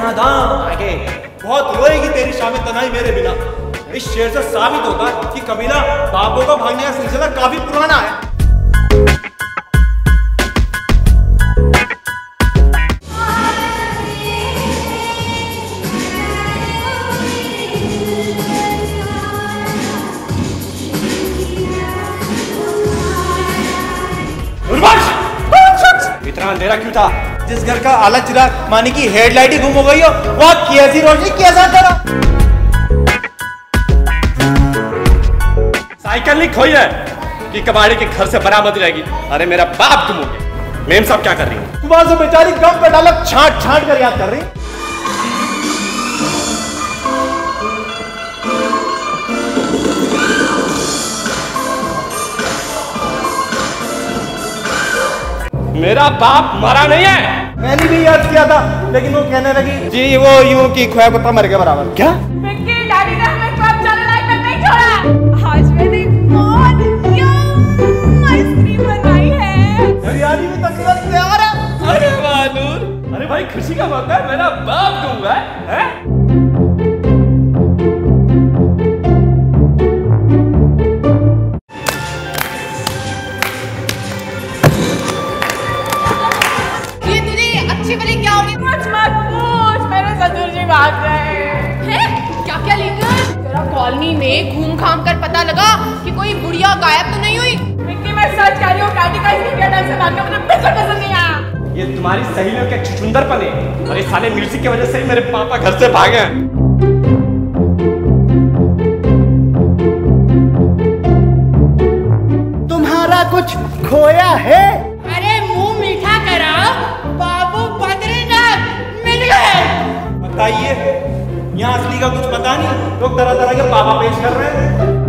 नादान आगे बहुत रोएगी तेरी शाम तनाई मेरे बिना। इस शेर से साबित होता है कि कबीला बापों का भागने का सिलसिला काफी पुराना है। इतना अंधेरा क्यों था? जिस घर का आला चिराग मानी की हेडलाइट ही गुम हो गई हो, वहां कैसी रोशनी कैसा करा? साइकिल नहीं खोई है कि कबाड़ी के घर से बरामद रहेगी। अरे मेरा बाप गुम हो गया। मेम साहब क्या कर रही है? सुबह से बेचारी गम पे डालक छांट छांट कर याद कर रही। मेरा बाप मरा नहीं है। मैंने भी याद किया था, लेकिन वो कहने लगी जी वो यूं की खोया कुत्ता मर गया बराबर। क्या? डैडी ने हमें कब जाने लायक तक नहीं छोड़ा। आज मैंने बहुत यम आइसक्रीम बनाई है। हरियाली में तकरीबन तैयार है। अरे वाह नूर, अरे भाई खुशी का मौका है, मेरा बाप गुम हुआ है? भाग गए हैं। क्या क्या लेकर? जरा कॉलोनी में घूम घाम कर पता लगा कि कोई बुढ़िया गायब तो नहीं हुई। मिक्की मैं सच कह रही हूँ, डैडी का इस ढंग से भागना मुझे बिल्कुल पसंद नहीं आया। ये तुम्हारी सहेलियों के छुछुंदरपन है और ये साले म्यूजिक की वजह से ही मेरे पापा घर से भागे हैं। तुम्हारा कुछ खोया है? अरे मुंह मीठा कराओ, बाबू बद्रीनाथ मिल गए। बताइए, यहाँ असली का कुछ पता नहीं, लोग तरह तरह के बाबा पेश कर रहे हैं।